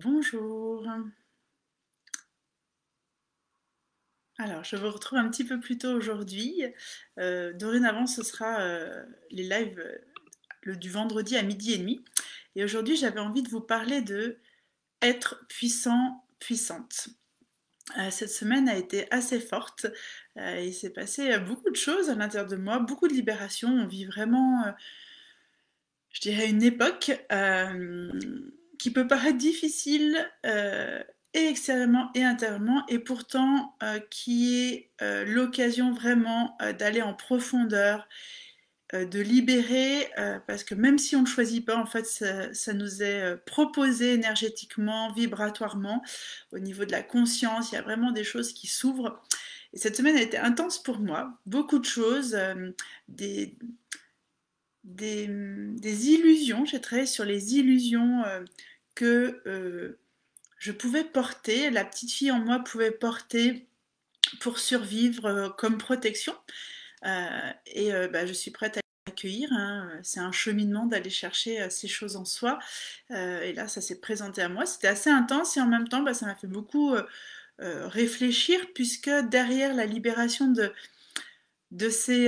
Bonjour. Alors, je vous retrouve un petit peu plus tôt aujourd'hui. Dorénavant, ce sera les lives du vendredi à midi et demi. Et aujourd'hui, j'avais envie de vous parler de être puissant, puissante. Cette semaine a été assez forte. Il s'est passé beaucoup de choses à l'intérieur de moi, beaucoup de libération. On vit vraiment, je dirais, une époque qui peut paraître difficile et extérieurement et intérieurement, et pourtant qui est l'occasion vraiment d'aller en profondeur, de libérer, parce que même si on ne choisit pas, en fait, ça nous est proposé énergétiquement, vibratoirement, au niveau de la conscience, il y a vraiment des choses qui s'ouvrent. Et cette semaine a été intense pour moi, beaucoup de choses, des, des illusions. J'ai travaillé sur les illusions que je pouvais porter, la petite fille en moi pouvait porter pour survivre comme protection. Je suis prête à l'accueillir, hein. C'est un cheminement d'aller chercher ces choses en soi. Et là, ça s'est présenté à moi. C'était assez intense et en même temps, ça m'a fait beaucoup réfléchir, puisque derrière la libération de ces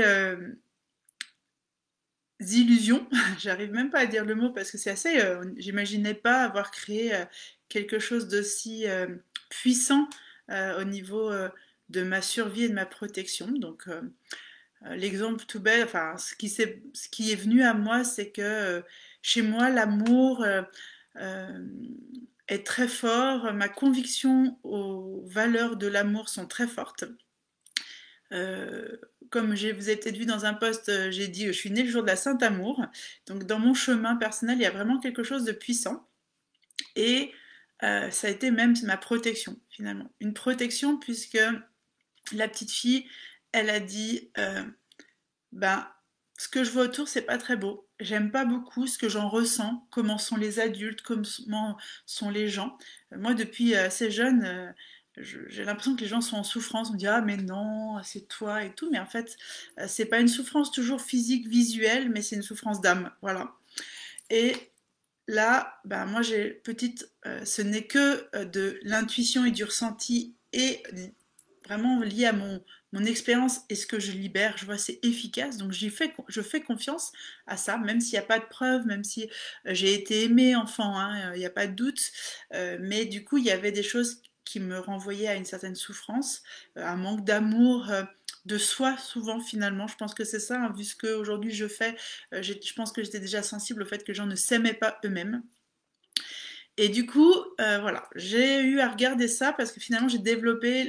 illusions, j'arrive même pas à dire le mot parce que c'est assez, j'imaginais pas avoir créé quelque chose d'aussi puissant au niveau de ma survie et de ma protection. Donc l'exemple tout bête, enfin ce qui est venu à moi, c'est que chez moi l'amour euh, est très fort, ma conviction aux valeurs de l'amour sont très fortes. Euh, Comme vous avez peut-être vu dans un post, j'ai dit je suis née le jour de la Saint-Amour. Donc dans mon chemin personnel, il y a vraiment quelque chose de puissant. Et ça a été même ma protection, finalement. Une protection puisque la petite fille, elle a dit ben, ce que je vois autour, c'est pas très beau. J'aime pas beaucoup ce que j'en ressens, comment sont les adultes, comment sont les gens. Moi, depuis assez jeune, j'ai l'impression que les gens sont en souffrance. On me dit ah mais non, c'est toi et tout, mais en fait, c'est pas une souffrance toujours physique, visuelle, mais c'est une souffrance d'âme, voilà. Et là, moi j'ai petite, ce n'est que de l'intuition et du ressenti et vraiment lié à mon expérience et ce que je libère, je vois c'est efficace, donc je fais confiance à ça, même s'il n'y a pas de preuves, même si j'ai été aimée enfant, hein, il n'y a pas de doute, mais du coup il y avait des choses qui me renvoyaient à une certaine souffrance, un manque d'amour. De soi souvent finalement, je pense que c'est ça, hein, vu ce qu'aujourd'hui je fais, je pense que j'étais déjà sensible au fait que les gens ne s'aimaient pas eux-mêmes. Et du coup, voilà, j'ai eu à regarder ça parce que finalement j'ai développé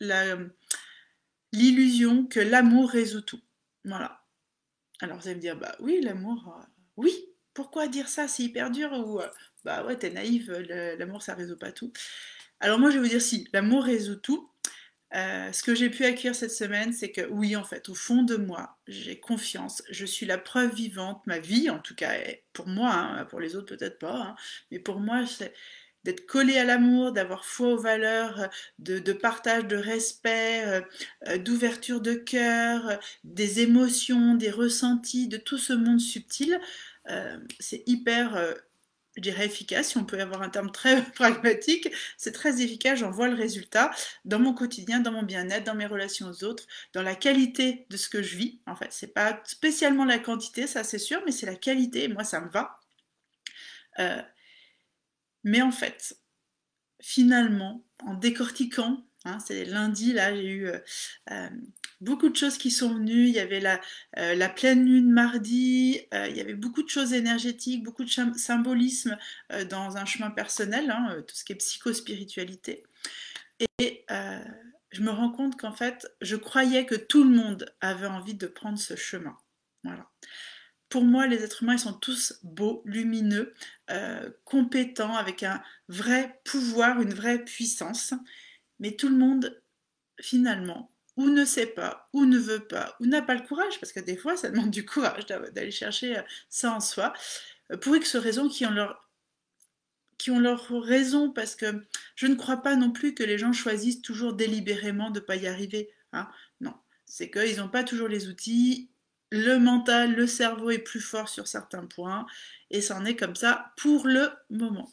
l'illusion que l'amour résout tout. Voilà. Alors vous allez me dire, bah oui, l'amour, oui, pourquoi dire ça, c'est hyper dur, ou bah ouais, t'es naïve, l'amour ça résout pas tout. Alors moi je vais vous dire si, l'amour résout tout. Ce que j'ai pu acquérir cette semaine, c'est que oui, en fait, au fond de moi, j'ai confiance, je suis la preuve vivante, ma vie en tout cas, pour moi, hein, pour les autres peut-être pas, hein, mais pour moi, c'est d'être collée à l'amour, d'avoir foi aux valeurs, de partage, de respect, d'ouverture de cœur, des émotions, des ressentis, de tout ce monde subtil. C'est hyper, je dirais, efficace, si on peut avoir un terme très pragmatique, c'est très efficace, j'en vois le résultat dans mon quotidien, dans mon bien-être, dans mes relations aux autres, dans la qualité de ce que je vis. En fait, c'est pas spécialement la quantité, ça c'est sûr, mais c'est la qualité, et moi ça me va. Euh, mais en fait, finalement, en décortiquant, hein, c'est lundi, là, j'ai eu euh, beaucoup de choses qui sont venues. Il y avait la pleine lune mardi, il y avait beaucoup de choses énergétiques, beaucoup de symbolisme dans un chemin personnel, hein, tout ce qui est psychospiritualité. Et je me rends compte qu'en fait, je croyais que tout le monde avait envie de prendre ce chemin. Voilà. Pour moi, les êtres humains, ils sont tous beaux, lumineux, compétents, avec un vrai pouvoir, une vraie puissance. Mais tout le monde, finalement, ou ne sait pas, ou ne veut pas, ou n'a pas le courage, parce que des fois, ça demande du courage d'aller chercher ça en soi, pour X raisons qui ont leur raison, parce que je ne crois pas non plus que les gens choisissent toujours délibérément de ne pas y arriver, hein. Non, c'est qu'ils n'ont pas toujours les outils, le mental, le cerveau est plus fort sur certains points, et ça en est comme ça pour le moment.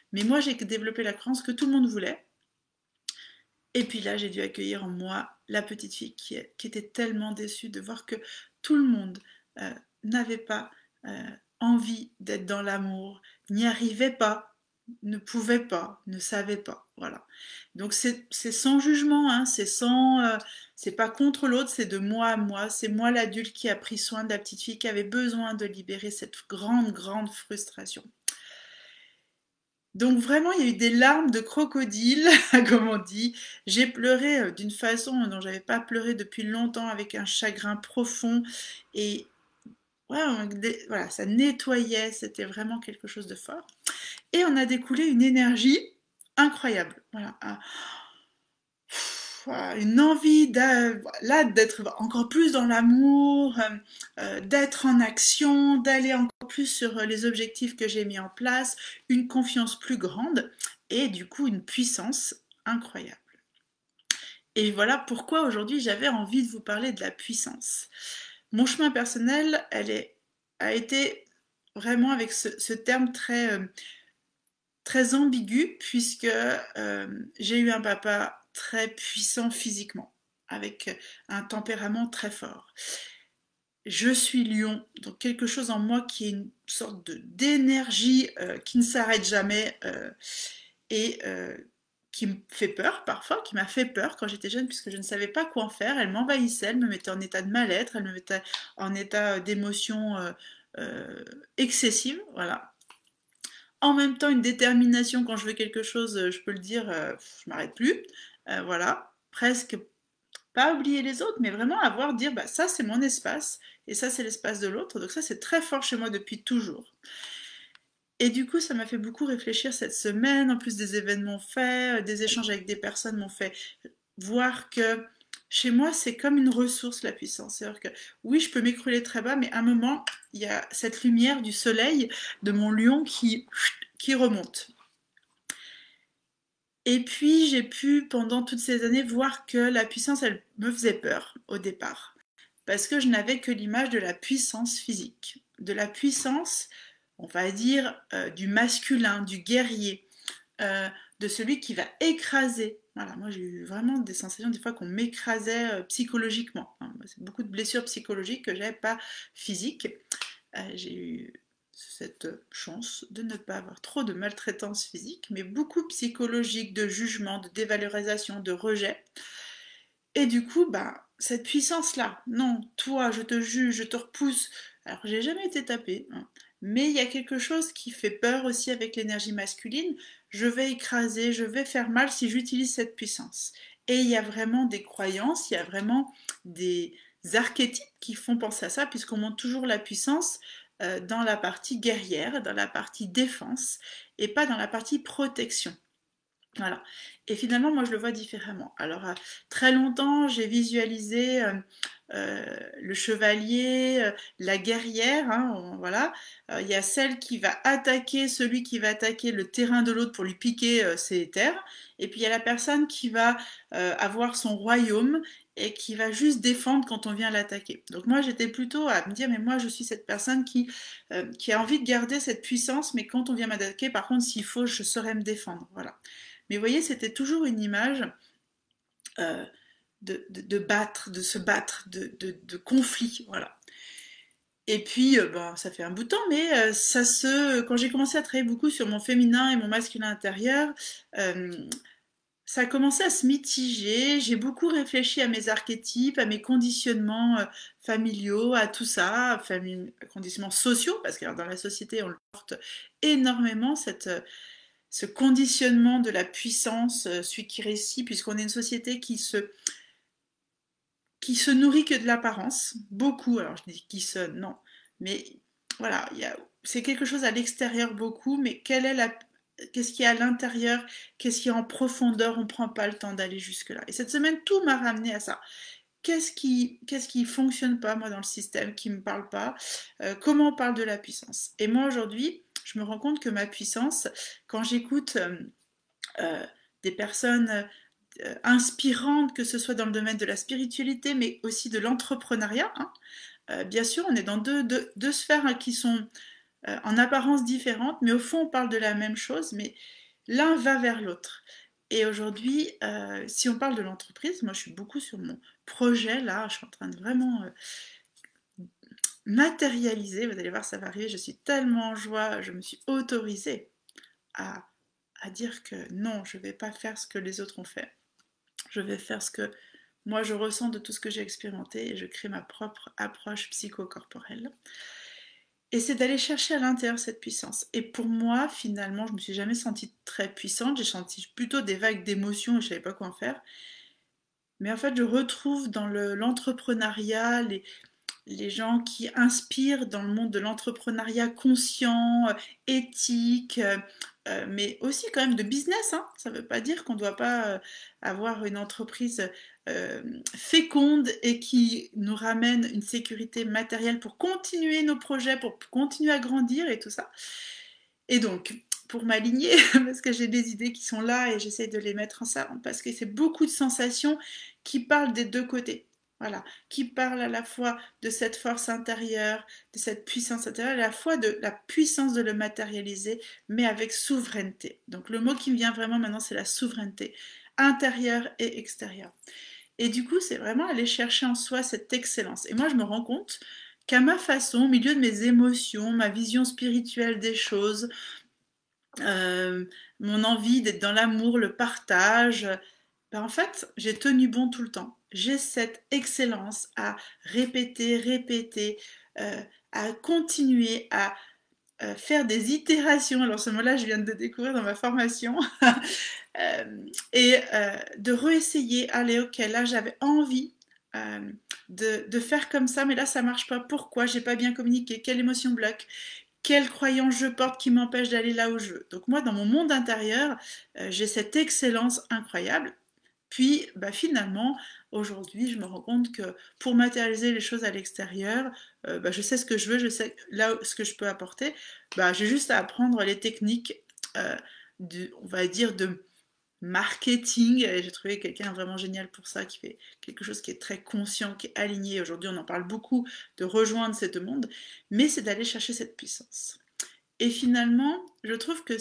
Mais moi, j'ai développé la croyance que tout le monde voulait. Et puis là, j'ai dû accueillir en moi la petite fille qui était tellement déçue de voir que tout le monde euh, n'avait pas euh, envie d'être dans l'amour, n'y arrivait pas, ne pouvait pas, ne savait pas. Voilà. Donc c'est sans jugement, hein, c'est pas contre l'autre, c'est de moi à moi. C'est moi l'adulte qui a pris soin de la petite fille qui avait besoin de libérer cette grande, grande frustration. Donc vraiment, il y a eu des larmes de crocodile, comme on dit. J'ai pleuré d'une façon dont j'avais pas pleuré depuis longtemps, avec un chagrin profond. Et ouais, voilà, ça nettoyait, c'était vraiment quelque chose de fort. Et on a découlé une énergie incroyable. Voilà, une envie là d'être encore plus dans l'amour, d'être en action, d'aller encore plus sur les objectifs que j'ai mis en place, une confiance plus grande et du coup une puissance incroyable. Et voilà pourquoi aujourd'hui j'avais envie de vous parler de la puissance. Mon chemin personnel, a été vraiment avec ce terme très ambigu, puisque j'ai eu un papa très puissant physiquement, avec un tempérament très fort. Je suis lion, donc quelque chose en moi qui est une sorte d'énergie qui ne s'arrête jamais et qui me fait peur parfois, qui m'a fait peur quand j'étais jeune puisque je ne savais pas quoi en faire. Elle m'envahissait, elle me mettait en état de mal-être, elle me mettait en état d'émotion excessive, voilà. En même temps, une détermination quand je veux quelque chose, je peux le dire, je m'arrête plus. Voilà, presque pas oublier les autres, mais vraiment dire, bah, ça c'est mon espace, et ça c'est l'espace de l'autre. Donc ça c'est très fort chez moi depuis toujours. Et du coup, ça m'a fait beaucoup réfléchir cette semaine, en plus des événements faits, des échanges avec des personnes m'ont fait voir que chez moi, c'est comme une ressource, la puissance. C'est-à-dire que oui, je peux m'écrouler très bas, mais à un moment, il y a cette lumière du soleil de mon lion qui remonte. Et puis, j'ai pu, pendant toutes ces années, voir que la puissance, elle me faisait peur au départ. Parce que je n'avais que l'image de la puissance physique, de la puissance, on va dire, du masculin, du guerrier, de celui qui va écraser. Voilà, moi j'ai eu vraiment des sensations des fois qu'on m'écrasait psychologiquement. Hein. C'est beaucoup de blessures psychologiques que j'avais pas physiques. J'ai eu cette chance de ne pas avoir trop de maltraitance physique, mais beaucoup psychologique, de jugement, de dévalorisation, de rejet. Et du coup, bah, cette puissance-là, non, toi, je te juge, je te repousse. Alors, j'ai jamais été tapée, hein, mais il y a quelque chose qui fait peur aussi avec l'énergie masculine. Je vais écraser, je vais faire mal si j'utilise cette puissance. Et il y a vraiment des croyances, il y a vraiment des archétypes qui font penser à ça, puisqu'on montre toujours la puissance dans la partie guerrière, dans la partie défense, et pas dans la partie protection. Voilà. Et finalement, moi, je le vois différemment. Alors, très longtemps, j'ai visualisé le chevalier, la guerrière, hein, voilà. Il y a celle qui va attaquer, celui qui va attaquer le terrain de l'autre pour lui piquer ses terres. Et puis, il y a la personne qui va avoir son royaume et qui va juste défendre quand on vient l'attaquer. Donc moi, j'étais plutôt à me dire, mais moi, je suis cette personne qui a envie de garder cette puissance, mais quand on vient m'attaquer, par contre, s'il faut, je saurais me défendre. Voilà. Mais vous voyez, c'était toujours une image de battre, de se battre, de conflit, voilà. Et puis, ben, ça fait un bout de temps, mais quand j'ai commencé à travailler beaucoup sur mon féminin et mon masculin intérieur, ça a commencé à se mitiger. J'ai beaucoup réfléchi à mes archétypes, à mes conditionnements familiaux, à tout ça, conditionnements sociaux, parce que dans la société, on le porte énormément, ce conditionnement de la puissance, celui qui réussit, puisqu'on est une société qui se nourrit que de l'apparence, beaucoup, alors je dis non, mais voilà, c'est quelque chose à l'extérieur beaucoup, mais qu'est-ce qu'il y a à l'intérieur, qu'est-ce qu'il y a en profondeur, on ne prend pas le temps d'aller jusque-là. Et cette semaine, tout m'a ramené à ça. Qu'est-ce qui fonctionne pas, moi, dans le système, qui me parle pas, comment on parle de la puissance. Et moi, aujourd'hui, je me rends compte que ma puissance, quand j'écoute des personnes inspirantes, que ce soit dans le domaine de la spiritualité, mais aussi de l'entrepreneuriat, hein, bien sûr, on est dans deux sphères hein, qui sont en apparence différentes, mais au fond on parle de la même chose, mais l'un va vers l'autre. Et aujourd'hui, si on parle de l'entreprise, moi je suis beaucoup sur mon projet là, je suis en train de vraiment matérialiser, vous allez voir ça va arriver, je suis tellement en joie, je me suis autorisée à, à dire que non, je ne vais pas faire ce que les autres ont fait, je vais faire ce que moi je ressens de tout ce que j'ai expérimenté et je crée ma propre approche psychocorporelle. Et c'est d'aller chercher à l'intérieur cette puissance. Et pour moi, finalement, je me suis jamais sentie très puissante, j'ai senti plutôt des vagues d'émotions et je savais pas quoi en faire. Mais en fait, je retrouve dans l'entrepreneuriat, les gens qui inspirent dans le monde de l'entrepreneuriat conscient, éthique, mais aussi quand même de business. Hein. Ça ne veut pas dire qu'on ne doit pas avoir une entreprise féconde et qui nous ramène une sécurité matérielle pour continuer nos projets, pour continuer à grandir et tout ça. Et donc, pour m'aligner, parce que j'ai des idées qui sont là et j'essaie de les mettre en savant, parce que c'est beaucoup de sensations qui parlent des deux côtés. Voilà, qui parlent à la fois de cette force intérieure, de cette puissance intérieure, à la fois de la puissance de le matérialiser, mais avec souveraineté. Donc le mot qui me vient vraiment maintenant, c'est la souveraineté, intérieure et extérieure. Et du coup, c'est vraiment aller chercher en soi cette excellence. Et moi, je me rends compte qu'à ma façon, au milieu de mes émotions, ma vision spirituelle des choses, mon envie d'être dans l'amour, le partage, ben en fait, j'ai tenu bon tout le temps. J'ai cette excellence à répéter, répéter, à continuer, à faire des itérations. Alors ce mot-là, je viens de le découvrir dans ma formation. De réessayer, allez, ok, là j'avais envie de faire comme ça, mais là ça marche pas. Pourquoi? J'ai pas bien communiqué. Quelle émotion bloque? Quelle croyance je porte qui m'empêche d'aller là où je veux? Donc moi, dans mon monde intérieur, j'ai cette excellence incroyable. Puis bah, finalement, aujourd'hui, je me rends compte que pour matérialiser les choses à l'extérieur, bah, je sais ce que je veux, je sais là ce que je peux apporter. Bah, j'ai juste à apprendre les techniques, on va dire, de marketing. Et j'ai trouvé quelqu'un vraiment génial pour ça, qui fait quelque chose qui est très conscient, qui est aligné. Aujourd'hui, on en parle beaucoup, de rejoindre cette monde, mais c'est d'aller chercher cette puissance. Et finalement, je trouve que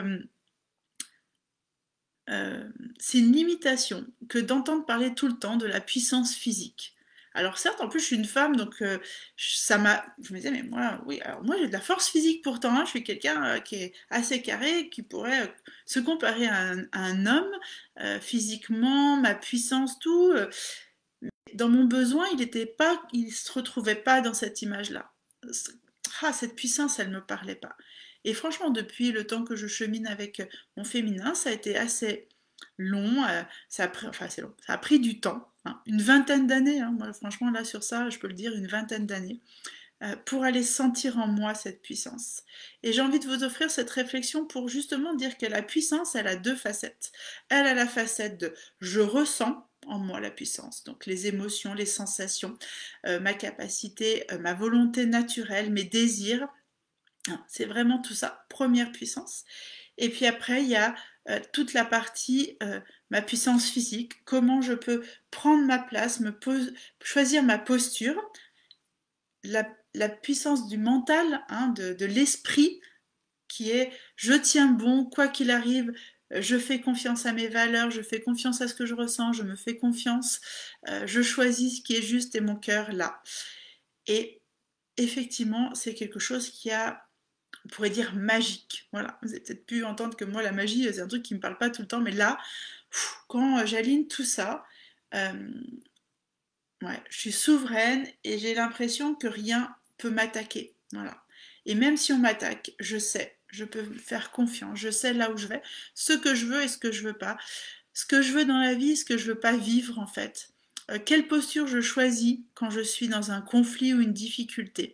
c'est une limitation que d'entendre parler tout le temps de la puissance physique. Alors certes, en plus je suis une femme, donc je me disais, mais moi, oui, alors moi j'ai de la force physique pourtant, hein, je suis quelqu'un qui est assez carré, qui pourrait se comparer à un homme, physiquement, ma puissance, tout. Dans mon besoin, il se retrouvait pas dans cette image-là. Ah, cette puissance, elle me parlait pas. Et franchement, depuis le temps que je chemine avec mon féminin, ça a été assez long. Enfin, c'est long. Ça a pris du temps, hein, une vingtaine d'années. Hein, moi, franchement, là, sur ça, je peux le dire, une vingtaine d'années, pour aller sentir en moi cette puissance. Et j'ai envie de vous offrir cette réflexion pour justement dire que la puissance, elle a deux facettes. Elle a la facette de je ressens en moi la puissance, donc les émotions, les sensations, ma capacité, ma volonté naturelle, mes désirs. C'est vraiment tout ça, première puissance. Et puis après, il y a toute la partie, ma puissance physique, comment je peux prendre ma place, choisir ma posture, la puissance du mental, hein, de l'esprit, qui est je tiens bon, quoi qu'il arrive, je fais confiance à mes valeurs, je fais confiance à ce que je ressens, je me fais confiance, je choisis ce qui est juste et mon cœur là. Et effectivement, c'est quelque chose qui a, on pourrait dire, magique. Voilà, vous avez peut-être pu entendre que moi, la magie, c'est un truc qui me parle pas tout le temps, mais là, quand j'aligne tout ça, ouais, je suis souveraine et j'ai l'impression que rien peut m'attaquer. Voilà. Et même si on m'attaque, je sais, je peux faire confiance, je sais là où je vais, ce que je veux et ce que je veux pas, ce que je veux dans la vie, ce que je veux pas vivre en fait. Quelle posture je choisis quand je suis dans un conflit ou une difficulté.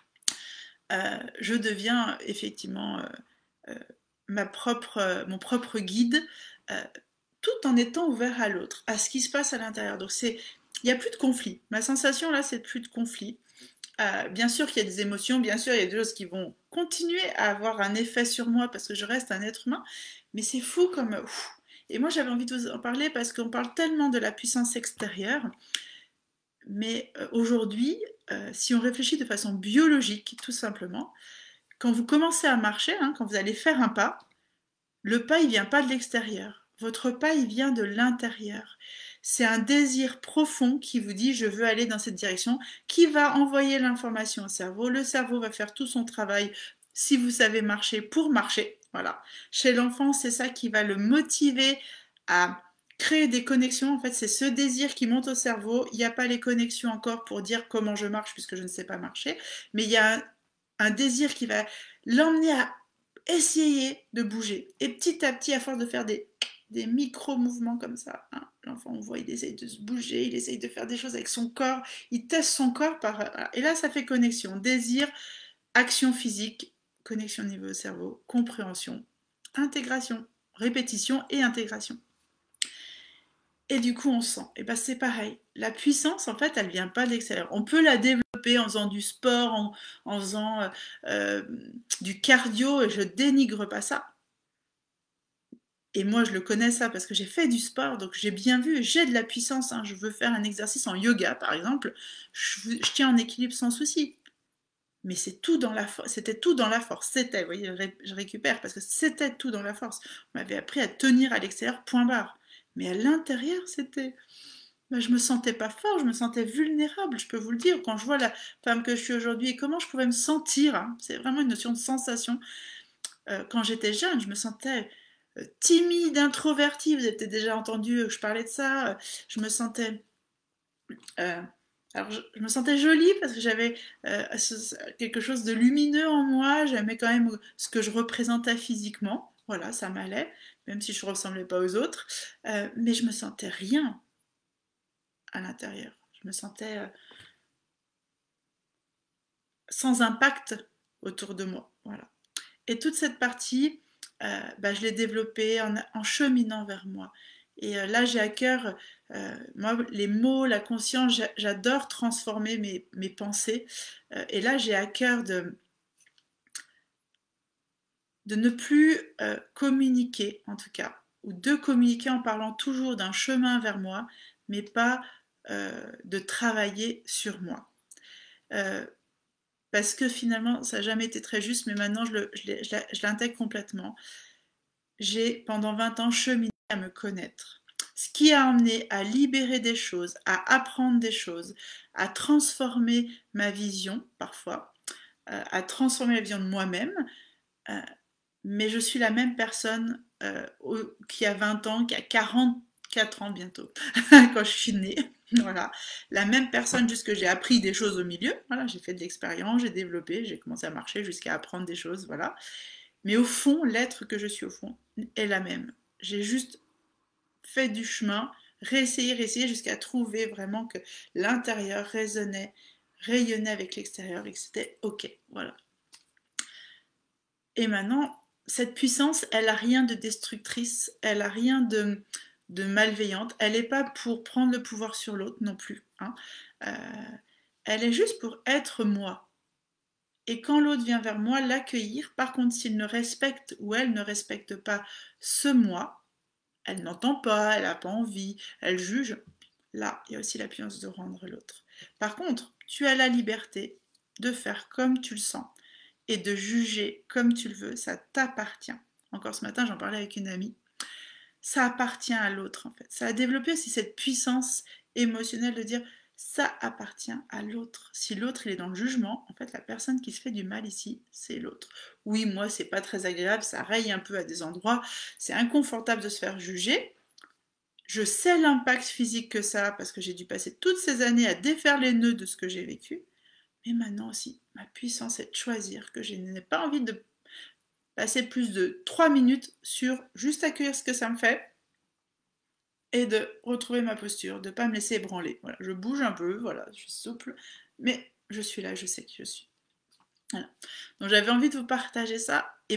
Je deviens effectivement mon propre guide, tout en étant ouvert à l'autre, à ce qui se passe à l'intérieur. Donc il n'y a plus de conflit. Ma sensation là, c'est plus de conflit. Bien sûr qu'il y a des émotions, bien sûr il y a des choses qui vont continuer à avoir un effet sur moi parce que je reste un être humain, mais c'est fou comme... Et moi j'avais envie de vous en parler parce qu'on parle tellement de la puissance extérieure, mais aujourd'hui, si on réfléchit de façon biologique, tout simplement, Quand vous commencez à marcher, hein, quand vous allez faire un pas, le pas, il vient pas de l'extérieur. Votre pas, il vient de l'intérieur. C'est un désir profond qui vous dit je veux aller dans cette direction, qui va envoyer l'information au cerveau. Le cerveau va faire tout son travail si vous savez marcher pour marcher. Voilà. Chez l'enfant, c'est ça qui va le motiver à créer des connexions. En fait, c'est ce désir qui monte au cerveau. Il n'y a pas les connexions encore pour dire comment je marche puisque je ne sais pas marcher, mais il y a un désir qui va l'emmener à essayer de bouger. Et petit à petit, à force de faire des micro-mouvements comme ça, hein, l'enfant, on voit, il essaye de se bouger, il essaye de faire des choses avec son corps, il teste son corps par... Voilà. Et là, ça fait connexion. Désir, action physique, connexion au niveau cerveau, compréhension, intégration, répétition et intégration. Et du coup, on sent. Et ben c'est pareil. La puissance, en fait, elle vient pas de l'extérieur. On peut la développer en faisant du sport, en faisant du cardio, et je dénigre pas ça. Et moi, je le connais ça parce que j'ai fait du sport, donc j'ai bien vu, j'ai de la puissance. Hein. Je veux faire un exercice en yoga, par exemple, je tiens en équilibre sans souci. Mais c'est tout dans la force. C'était tout dans la force. C'était, vous voyez, je récupère parce que c'était tout dans la force. On m'avait appris à tenir à l'extérieur, point barre. Mais à l'intérieur, c'était. Ben, je me sentais pas fort, je me sentais vulnérable, je peux vous le dire. Quand je vois la femme que je suis aujourd'hui et comment je pouvais me sentir, hein, c'est vraiment une notion de sensation. Quand j'étais jeune, je me sentais timide, introvertie. Vous avez peut-être déjà entendu que je parlais de ça. Je me sentais. euh, alors, je me sentais jolie parce que j'avais quelque chose de lumineux en moi. J'aimais quand même ce que je représentais physiquement. Voilà, ça m'allait, même si je ne ressemblais pas aux autres. Mais je me sentais rien à l'intérieur. Je me sentais sans impact autour de moi. Voilà. Et toute cette partie, bah, je l'ai développée en cheminant vers moi. Et là, j'ai à cœur, moi, les mots, la conscience, j'adore transformer mes pensées. Et là, j'ai à cœur de ne plus communiquer, en tout cas, ou de communiquer en parlant toujours d'un chemin vers moi, mais pas de travailler sur moi. Parce que finalement, ça n'a jamais été très juste, mais maintenant je l'intègre complètement. J'ai pendant 20 ans cheminé à me connaître. Ce qui a amené à libérer des choses, à apprendre des choses, à transformer ma vision parfois, à transformer la vision de moi-même. Mais je suis la même personne qui a 20 ans, qui a 44 ans bientôt, quand je suis née. Voilà, la même personne, juste que j'ai appris des choses au milieu. Voilà, j'ai fait de l'expérience, j'ai développé, j'ai commencé à marcher jusqu'à apprendre des choses. Voilà. Mais au fond, l'être que je suis au fond est la même. J'ai juste fait du chemin, réessayé jusqu'à trouver vraiment que l'intérieur résonnait, rayonnait avec l'extérieur et que c'était ok. Voilà. Et maintenant, cette puissance, elle n'a rien de destructrice, elle n'a rien de malveillante, elle n'est pas pour prendre le pouvoir sur l'autre non plus. Hein. Elle est juste pour être moi. Et quand l'autre vient vers moi, l'accueillir. Par contre, s'il ne respecte ou elle ne respecte pas ce moi, elle n'entend pas, elle n'a pas envie, elle juge. Là, il y a aussi la puissance de rendre l'autre. Par contre, tu as la liberté de faire comme tu le sens et de juger comme tu le veux, ça t'appartient. Encore ce matin, j'en parlais avec une amie. Ça appartient à l'autre en fait. Ça a développé aussi cette puissance émotionnelle de dire ça appartient à l'autre. Si l'autre il est dans le jugement, en fait la personne qui se fait du mal ici, c'est l'autre. Oui, moi c'est pas très agréable, ça raye un peu à des endroits, c'est inconfortable de se faire juger. Je sais l'impact physique que ça a parce que j'ai dû passer toutes ces années à défaire les nœuds de ce que j'ai vécu. Mais maintenant aussi, ma puissance est de choisir que je n'ai pas envie de passer plus de 3 minutes sur juste accueillir ce que ça me fait et de retrouver ma posture, de ne pas me laisser ébranler. Voilà, je bouge un peu, voilà, je suis souple, mais je suis là, je sais qui je suis. Voilà. Donc j'avais envie de vous partager ça et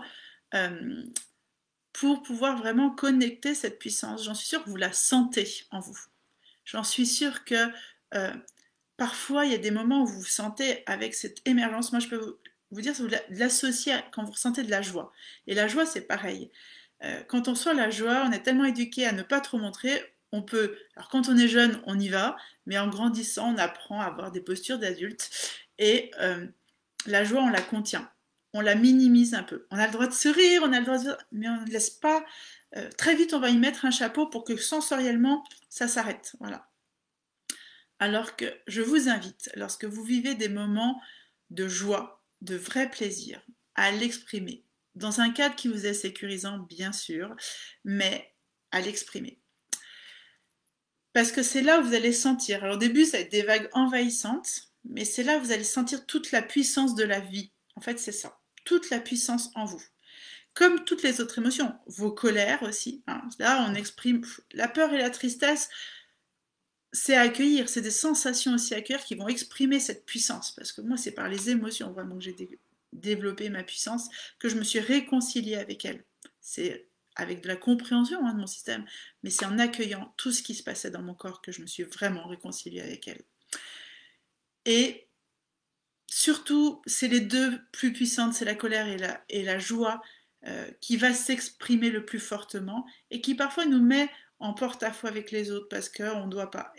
pour pouvoir vraiment connecter cette puissance, j'en suis sûre que vous la sentez en vous. J'en suis sûre que parfois il y a des moments où vous vous sentez avec cette émergence. Moi je peux vous dire, vous l'associez quand vous ressentez de la joie. Et la joie c'est pareil. Quand on sent la joie, on est tellement éduqué à ne pas trop montrer, on peut, alors quand on est jeune, on y va, mais en grandissant, on apprend à avoir des postures d'adulte, et la joie, on la contient. on la minimise un peu. On a le droit de sourire, on a le droit de... mais on ne laisse pas... très vite, on va y mettre un chapeau pour que sensoriellement, ça s'arrête. Voilà. Alors que je vous invite, lorsque vous vivez des moments de joie, de vrai plaisir, à l'exprimer. Dans un cadre qui vous est sécurisant, bien sûr, mais à l'exprimer. Parce que c'est là où vous allez sentir. Alors au début, ça va être des vagues envahissantes, mais c'est là où vous allez sentir toute la puissance de la vie. En fait, c'est ça. Toute la puissance en vous. Comme toutes les autres émotions. Vos colères aussi. Hein. Là, on exprime la peur et la tristesse. C'est à accueillir. C'est des sensations aussi à accueillir qui vont exprimer cette puissance. Parce que moi, c'est par les émotions vraiment que j'ai développé ma puissance, que je me suis réconciliée avec elle. C'est avec de la compréhension de mon système, mais c'est en accueillant tout ce qui se passait dans mon corps que je me suis vraiment réconciliée avec elle. Et surtout, c'est les deux plus puissantes, c'est la colère et la joie qui va s'exprimer le plus fortement et qui parfois nous met en porte-à-faux avec les autres parce qu'on ne doit pas.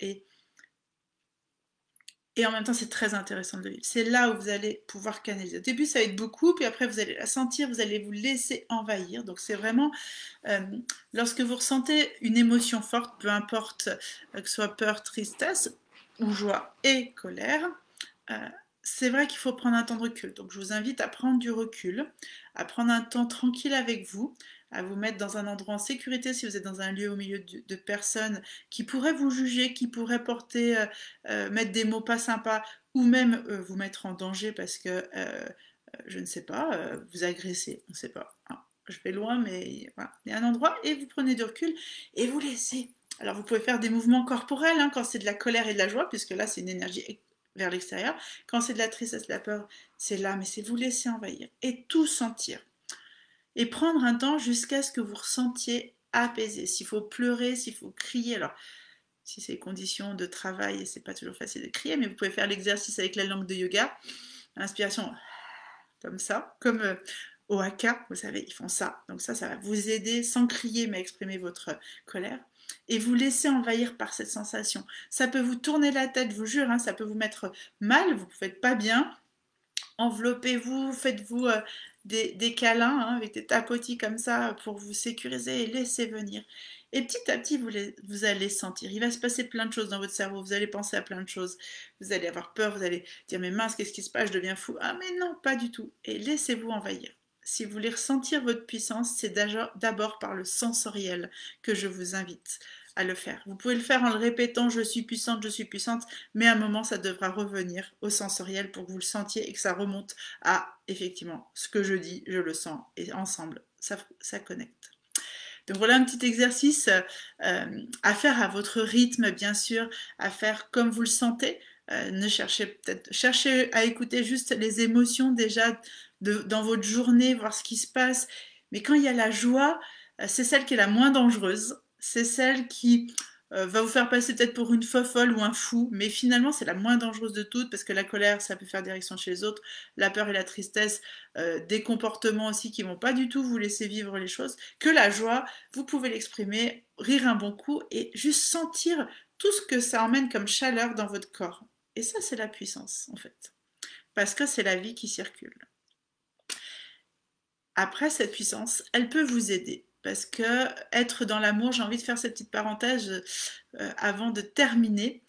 Et en même temps, c'est très intéressant de le vivre. C'est là où vous allez pouvoir canaliser. Au début, ça va être beaucoup, puis après, vous allez la sentir, vous allez vous laisser envahir. Donc, c'est vraiment, lorsque vous ressentez une émotion forte, peu importe que ce soit peur, tristesse, ou joie et colère, c'est vrai qu'il faut prendre un temps de recul. Donc, je vous invite à prendre du recul, à prendre un temps tranquille avec vous, à vous mettre dans un endroit en sécurité si vous êtes dans un lieu au milieu de personnes qui pourraient vous juger, qui pourraient mettre des mots pas sympas ou même vous mettre en danger parce que, je ne sais pas, vous agresser, on ne sait pas. Hein. Je vais loin, mais voilà. Il y a un endroit et vous prenez du recul et vous laissez. Alors vous pouvez faire des mouvements corporels hein, quand c'est de la colère et de la joie, puisque là c'est une énergie vers l'extérieur. Quand c'est de la tristesse, de la peur, c'est là, mais c'est vous laisser envahir et tout sentir et prendre un temps jusqu'à ce que vous ressentiez apaisé. S'il faut pleurer, s'il faut crier, alors si c'est les conditions de travail, c'est pas toujours facile de crier, mais vous pouvez faire l'exercice avec la langue de yoga. Inspiration comme ça, comme au haka, vous savez, ils font ça. Donc ça va vous aider sans crier, mais à exprimer votre colère. Et vous laisser envahir par cette sensation. Ça peut vous tourner la tête, je vous jure, hein, ça peut vous mettre mal, vous ne faites pas bien. Enveloppez-vous, faites-vous des câlins hein, avec des tapotis comme ça pour vous sécuriser et laisser venir. Et petit à petit, vous allez sentir. Il va se passer plein de choses dans votre cerveau. Vous allez penser à plein de choses. Vous allez avoir peur. Vous allez dire mais mince, qu'est-ce qui se passe? Je deviens fou. Ah mais non, pas du tout. Et laissez-vous envahir. Si vous voulez ressentir votre puissance, c'est d'abord par le sensoriel que je vous invite à le faire. Vous pouvez le faire en le répétant je suis puissante, mais à un moment ça devra revenir au sensoriel pour que vous le sentiez et que ça remonte à effectivement ce que je dis, je le sens et ensemble ça connecte. Donc voilà un petit exercice à faire à votre rythme bien sûr, à faire comme vous le sentez. Cherchez à écouter juste les émotions déjà dans votre journée, voir ce qui se passe. Mais quand il y a la joie, c'est celle qui est la moins dangereuse. C'est celle qui va vous faire passer peut-être pour une fofolle ou un fou, mais finalement c'est la moins dangereuse de toutes parce que la colère ça peut faire des réactions chez les autres, la peur et la tristesse, des comportements aussi qui vont pas du tout vous laisser vivre les choses, que la joie, vous pouvez l'exprimer, rire un bon coup et juste sentir tout ce que ça emmène comme chaleur dans votre corps. Et ça c'est la puissance en fait, parce que c'est la vie qui circule. Après, cette puissance, elle peut vous aider. Parce que être dans l'amour, j'ai envie de faire cette petite parenthèse avant de terminer.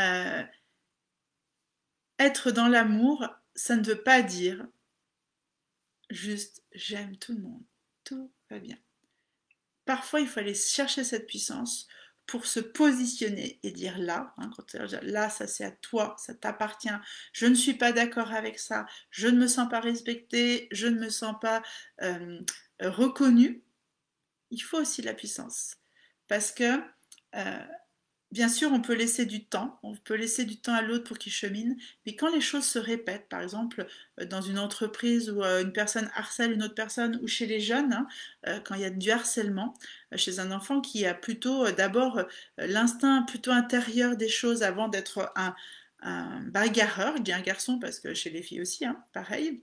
Être dans l'amour, ça ne veut pas dire juste j'aime tout le monde, tout va bien. Parfois, il faut aller chercher cette puissance pour se positionner et dire là, hein, là, ça c'est à toi, ça t'appartient, je ne suis pas d'accord avec ça, je ne me sens pas respectée, je ne me sens pas reconnue. Il faut aussi de la puissance. Parce que, bien sûr, on peut laisser du temps à l'autre pour qu'il chemine, mais quand les choses se répètent, par exemple, dans une entreprise où une personne harcèle une autre personne, ou chez les jeunes, hein, quand il y a du harcèlement, chez un enfant qui a plutôt d'abord l'instinct plutôt intérieur des choses avant d'être un bagarreur, je dis un garçon parce que chez les filles aussi, hein, pareil,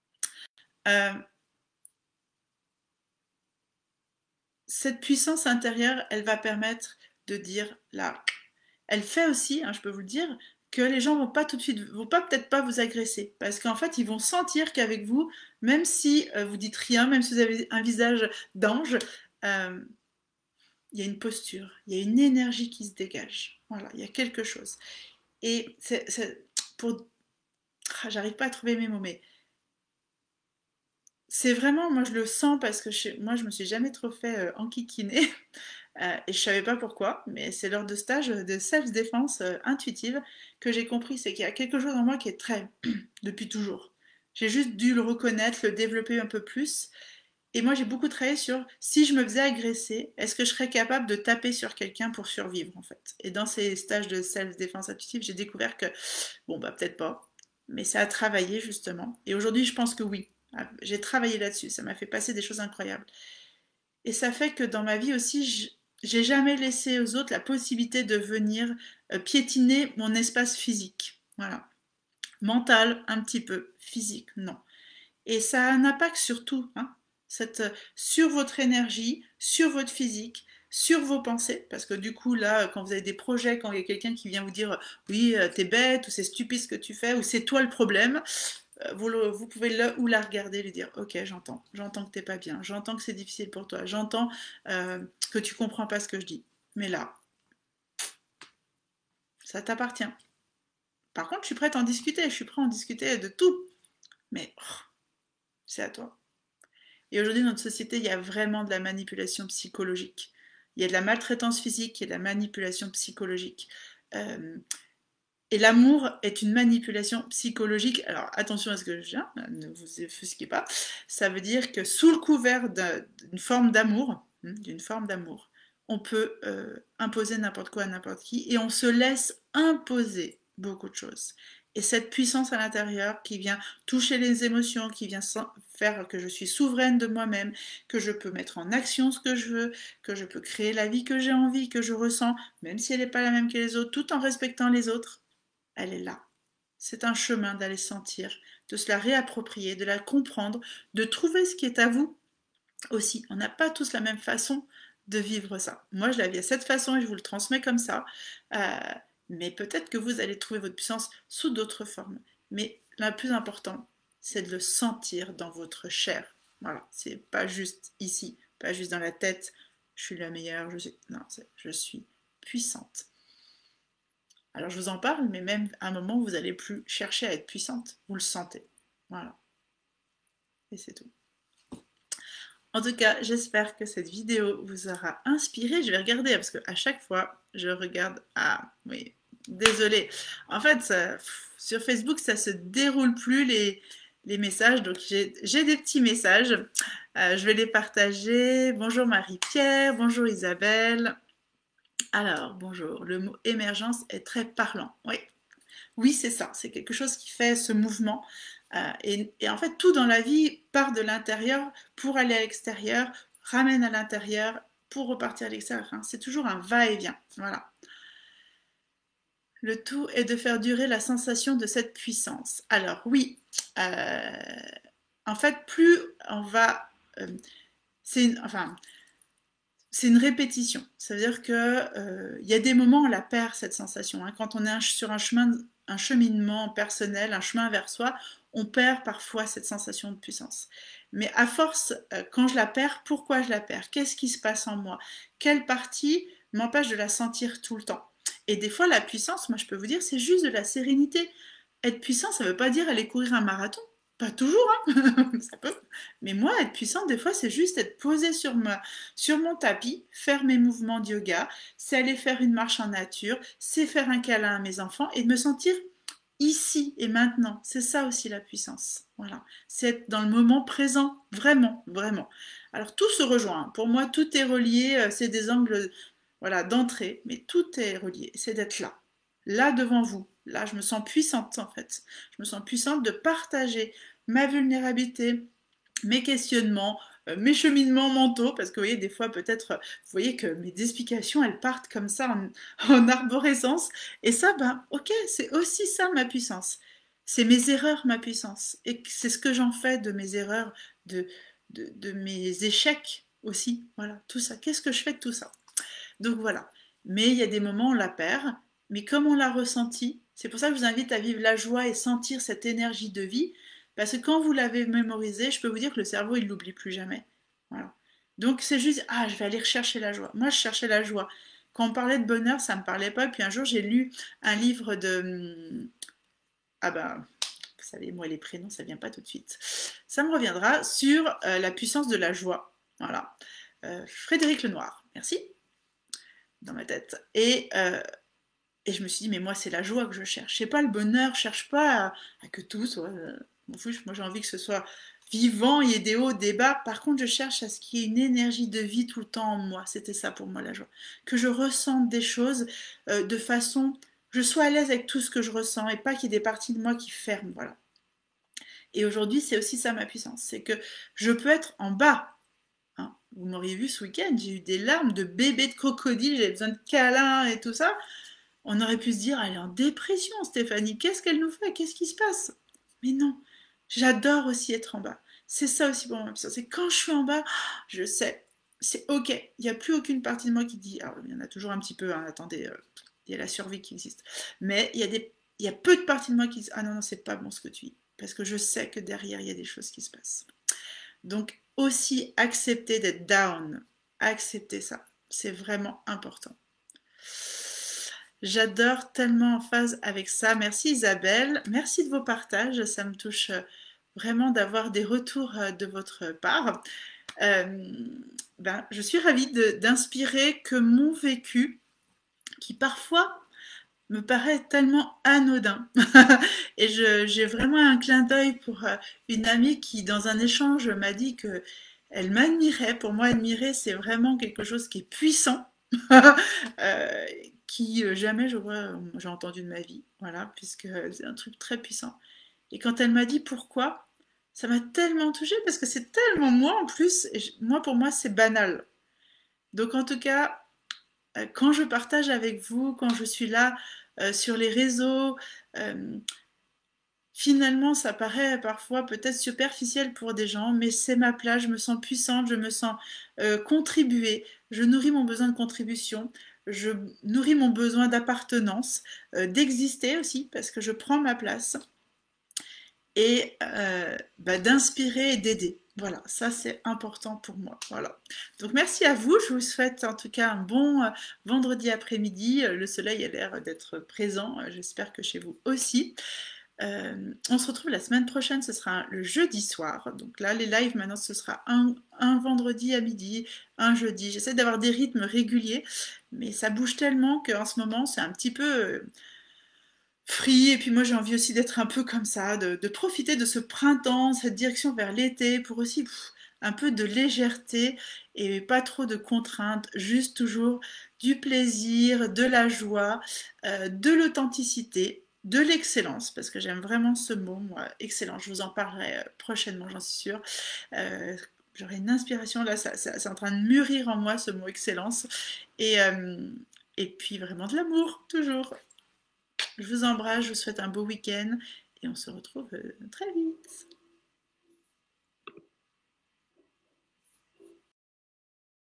cette puissance intérieure, elle va permettre de dire là. Elle fait aussi, hein, je peux vous le dire, que les gens vont pas tout de suite, vont pas peut-être pas vous agresser, parce qu'en fait ils vont sentir qu'avec vous, même si vous dites rien, même si vous avez un visage d'ange, euh, il y a une posture, il y a une énergie qui se dégage. Voilà, il y a quelque chose. Et pour, j'arrive pas à trouver mes mots, mais c'est vraiment, moi je le sens parce que moi je me suis jamais trop fait enquiquiner. Et je savais pas pourquoi, mais c'est lors de stage de self-défense intuitive que j'ai compris, c'est qu'il y a quelque chose en moi qui est très, depuis toujours. J'ai juste dû le reconnaître, le développer un peu plus. Et moi j'ai beaucoup travaillé sur si je me faisais agresser, est-ce que je serais capable de taper sur quelqu'un pour survivre en fait. Et dans ces stages de self-défense intuitive, j'ai découvert que, bon bah peut-être pas, mais ça a travaillé justement. Et aujourd'hui je pense que oui. J'ai travaillé là-dessus, ça m'a fait passer des choses incroyables. Et ça fait que dans ma vie aussi, j'ai jamais laissé aux autres la possibilité de venir piétiner mon espace physique. Voilà. Mental, un petit peu. Physique, non. Et ça a un impact sur tout, hein. Sur votre énergie, sur votre physique, sur vos pensées, parce que du coup là, quand vous avez des projets, quand il y a quelqu'un qui vient vous dire oui, t'es bête, ou c'est stupide ce que tu fais, ou c'est toi le problème, vous pouvez ou la regarder, lui dire ok, j'entends que t'es pas bien, j'entends que c'est difficile pour toi, j'entends que tu comprends pas ce que je dis, mais là, ça t'appartient. Par contre, je suis prête à en discuter, je suis prête à en discuter de tout, mais c'est à toi. Et aujourd'hui, dans notre société, il y a vraiment de la manipulation psychologique. Il y a de la maltraitance physique, il y a de la manipulation psychologique. Euh, Et l'amour est une manipulation psychologique. Alors attention à ce que je dis, ne vous offusquez pas. Ça veut dire que sous le couvert d'une forme d'amour, on peut imposer n'importe quoi à n'importe qui et on se laisse imposer beaucoup de choses. Et cette puissance à l'intérieur qui vient toucher les émotions, qui vient faire que je suis souveraine de moi-même, que je peux mettre en action ce que je veux, que je peux créer la vie que j'ai envie, que je ressens, même si elle n'est pas la même que les autres, tout en respectant les autres, elle est là. C'est un chemin d'aller sentir, de se la réapproprier, de la comprendre, de trouver ce qui est à vous aussi. On n'a pas tous la même façon de vivre ça. Moi, je la vis à cette façon et je vous le transmets comme ça. Euh, mais peut-être que vous allez trouver votre puissance sous d'autres formes. Mais le plus important, c'est de le sentir dans votre chair. Voilà, c'est pas juste ici, pas juste dans la tête. Je suis la meilleure, non, je suis puissante. Alors je vous en parle, mais même à un moment, vous n'allez plus chercher à être puissante. Vous le sentez. Voilà. Et c'est tout. En tout cas, j'espère que cette vidéo vous aura inspiré. Je vais regarder, parce qu'à chaque fois, je regarde... Ah, oui, désolée. En fait, sur Facebook, ça se déroule plus les messages. Donc j'ai des petits messages. Je vais les partager. Bonjour Marie-Pierre, bonjour Isabelle. Alors, bonjour. Le mot émergence est très parlant. Oui, oui, c'est ça, c'est quelque chose qui fait ce mouvement. Et en fait, tout dans la vie part de l'intérieur pour aller à l'extérieur, ramène à l'intérieur pour repartir à l'extérieur. Hein. C'est toujours un va-et-vient. Voilà. Le tout est de faire durer la sensation de cette puissance. Alors oui, euh, en fait, plus on va... enfin, c'est une répétition. Ça veut dire que y a des moments où on la perd cette sensation. Hein. Quand on est sur un cheminement personnel, un chemin vers soi, on perd parfois cette sensation de puissance. Mais à force, quand je la perds, pourquoi je la perds? Qu'est-ce qui se passe en moi? Quelle partie m'empêche de la sentir tout le temps? Et des fois, la puissance, moi je peux vous dire, c'est juste de la sérénité. Être puissant, ça ne veut pas dire aller courir un marathon. Pas toujours, hein. Ça peut. Mais moi, être puissante, des fois, c'est juste être posée sur mon tapis, faire mes mouvements de yoga, c'est aller faire une marche en nature, c'est faire un câlin à mes enfants et de me sentir ici et maintenant. C'est ça aussi la puissance. Voilà. C'est être dans le moment présent, vraiment, vraiment. Alors tout se rejoint. Pour moi, tout est relié. C'est des angles, voilà, d'entrée, mais tout est relié. C'est d'être là, là devant vous. Là, je me sens puissante en fait. Je me sens puissante de partager ma vulnérabilité, mes questionnements, mes cheminements mentaux, parce que vous voyez, des fois peut-être, vous voyez que mes explications, elles partent comme ça en arborescence, et ça, ben ok, c'est aussi ça ma puissance. C'est mes erreurs, ma puissance. Et c'est ce que j'en fais de mes erreurs, de mes échecs aussi. Voilà, tout ça. Qu'est-ce que je fais de tout ça? Donc voilà. Mais il y a des moments où on la perd, mais comme on l'a ressenti, C'est pour ça que je vous invite à vivre la joie et sentir cette énergie de vie, parce que quand vous l'avez mémorisé, je peux vous dire que le cerveau, il l'oublie plus jamais. Voilà. Donc c'est juste, ah, je vais aller rechercher la joie. Moi, je cherchais la joie. Quand on parlait de bonheur, ça me parlait pas. Et puis un jour, j'ai lu un livre de... Ah ben, vous savez, moi, les prénoms, ça vient pas tout de suite. Ça me reviendra sur la puissance de la joie. Voilà. Frédéric Lenoir, merci, dans ma tête. Et je me suis dit, mais moi, c'est la joie que je cherche. C'est pas le bonheur, je cherche pas à que tout soit... m'en fiche, moi, j'ai envie que ce soit vivant, il y ait des hauts, des bas. Par contre, je cherche à ce qu'il y ait une énergie de vie tout le temps en moi. C'était ça pour moi, la joie. Que je ressente des choses de façon... Je sois à l'aise avec tout ce que je ressens et pas qu'il y ait des parties de moi qui ferment, voilà. Et aujourd'hui, c'est aussi ça ma puissance. C'est que je peux être en bas. Hein. Vous m'auriez vu ce week-end, j'ai eu des larmes de bébé de crocodile, j'avais besoin de câlins et tout ça. On aurait pu se dire, elle est en dépression, Stéphanie, qu'est-ce qu'elle nous fait? Qu'est-ce qui se passe? Mais non, j'adore aussi être en bas. C'est ça aussi pour moi. C'est quand je suis en bas, je sais, c'est ok. Il n'y a plus aucune partie de moi qui dit, alors il y en a toujours un petit peu, hein, attendez, il y a la survie qui existe. Mais il y a peu de parties de moi qui disent, ah non, non, c'est pas bon ce que tu dis. Parce que je sais que derrière, il y a des choses qui se passent. Donc aussi accepter d'être down, accepter ça, c'est vraiment important. J'adore tellement en phase avec ça. Merci Isabelle, merci de vos partages, ça me touche vraiment d'avoir des retours de votre part. Je suis ravie d'inspirer que mon vécu, qui parfois me paraît tellement anodin. Et j'ai vraiment un clin d'œil pour une amie qui, dans un échange, m'a dit que elle m'admirait. Pour moi, admirer, c'est vraiment quelque chose qui est puissant. Qui jamais j'ai entendu de ma vie, voilà, puisque c'est un truc très puissant. Et quand elle m'a dit pourquoi, ça m'a tellement touchée parce que c'est tellement moi en plus, et moi pour moi c'est banal. Donc en tout cas, quand je partage avec vous, quand je suis là sur les réseaux, euh, finalement ça paraît parfois peut-être superficiel pour des gens, mais c'est ma place, je me sens puissante, je me sens contribuer, je nourris mon besoin de contribution, je nourris mon besoin d'appartenance, d'exister aussi, parce que je prends ma place, et d'inspirer et d'aider. Voilà, ça c'est important pour moi. Voilà. Donc merci à vous, je vous souhaite en tout cas un bon vendredi après-midi. Le soleil a l'air d'être présent, j'espère que chez vous aussi. On se retrouve la semaine prochaine, ce sera le jeudi soir. Donc là, les lives, maintenant, ce sera un vendredi à midi, un jeudi. J'essaie d'avoir des rythmes réguliers, mais ça bouge tellement qu'en ce moment, c'est un petit peu free. Et puis moi, j'ai envie aussi d'être un peu comme ça, de profiter de ce printemps, cette direction vers l'été, pour aussi un peu de légèreté et pas trop de contraintes, juste toujours du plaisir, de la joie, de l'authenticité, de l'excellence, parce que j'aime vraiment ce mot, moi, excellence. Je vous en parlerai prochainement, j'en suis sûre. J'aurai une inspiration, là, c'est en train de mûrir en moi ce mot excellence. Et puis vraiment de l'amour, toujours. Je vous embrasse, je vous souhaite un beau week-end et on se retrouve très vite.